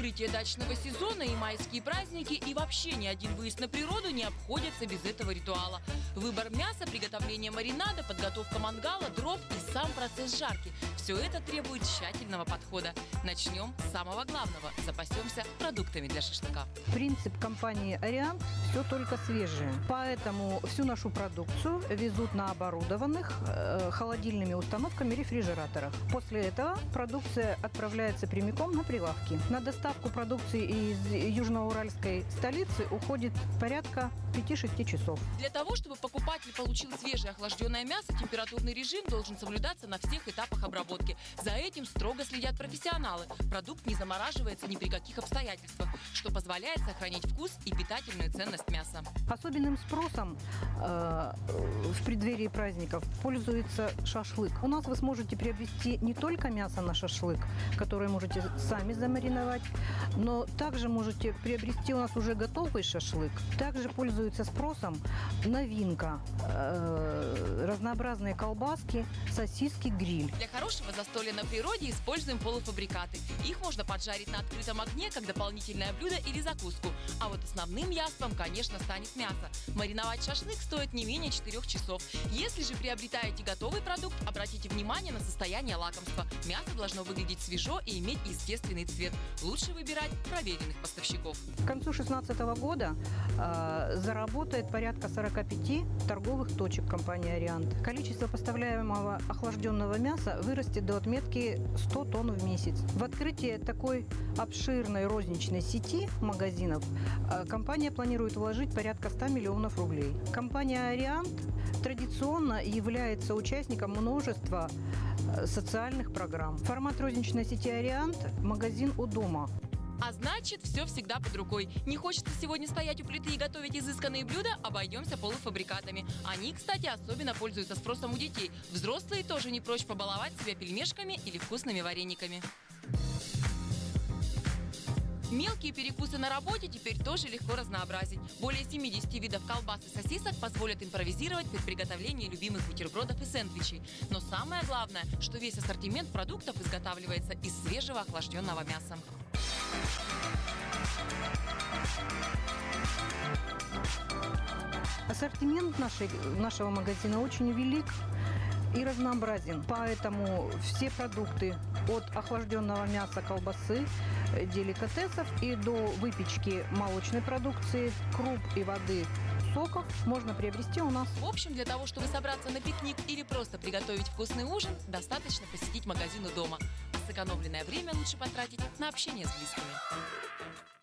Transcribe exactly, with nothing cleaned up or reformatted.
Открытие дачного сезона и майские праздники, и вообще ни один выезд на природу не обходится без этого ритуала. Выбор мяса, приготовление маринада, подготовка мангала, дров и сам процесс жарки – все это требует тщательного подхода. Начнем с самого главного – запасемся продуктами для шашлыка. Принцип компании «Ариант» – все только свежее. Поэтому всю нашу продукцию везут на оборудованных э, холодильными установками рефрижераторах. После этого продукция отправляется прямиком на прилавки. На доставку продукции из южноуральской столицы уходит порядка пяти-шести часов. Для того, чтобы покупатель получил свежее охлажденное мясо, температурный режим должен соблюдаться на всех этапах обработки. За этим строго следят профессионалы. Продукт не замораживается ни при каких обстоятельствах, что позволяет сохранить вкус и питательную ценность мяса. Особенным спросом э, в преддверии праздников пользуется шашлык. У нас вы сможете приобрести не только мясо на шашлык, которое можете сами замариновать, но также можете приобрести у нас уже готовый шашлык. Также пользуется спросом новинка, э, разнообразные колбаски, сосиски, гриль. Для хорошего застолья на природе используем полуфабрикаты. Их можно поджарить на открытом огне как дополнительное блюдо или закуску. А вот основным яством, конечно, станет мясо. Мариновать шашлык стоит не менее четырёх часов. Если же приобретаете готовый продукт, обратите внимание на состояние лакомства. Мясо должно выглядеть свежо и иметь естественный цвет. Лучше выбирать проверенных поставщиков. К концу две тысячи шестнадцатого года э, заработает порядка сорока пяти торговых точек компании «Ариант». Количество поставляемого охлажденного мяса вырастет до отметки сто тонн в месяц. В открытие такой обширной розничной сети магазинов э, компания планирует вложить порядка ста миллионов рублей. Компания «Ариант» традиционно является участником множества э, социальных программ. Формат розничной сети «Ариант» – магазин у дома. А значит, все всегда под рукой. Не хочется сегодня стоять у плиты и готовить изысканные блюда? Обойдемся полуфабрикатами. Они, кстати, особенно пользуются спросом у детей. Взрослые тоже не прочь побаловать себя пельмешками или вкусными варениками. Мелкие перекусы на работе теперь тоже легко разнообразить. Более семидесяти видов колбас и сосисок позволят импровизировать при приготовлении любимых бутербродов и сэндвичей. Но самое главное, что весь ассортимент продуктов изготавливается из свежего охлажденного мяса. Ассортимент нашей, нашего магазина очень велик и разнообразен, поэтому все продукты от охлажденного мяса, колбасы, деликатесов и до выпечки молочной продукции, круп и воды, соков можно приобрести у нас. В общем, для того, чтобы собраться на пикник или просто приготовить вкусный ужин, достаточно посетить магазин у дома. А сэкономленное время лучше потратить на общение с близкими.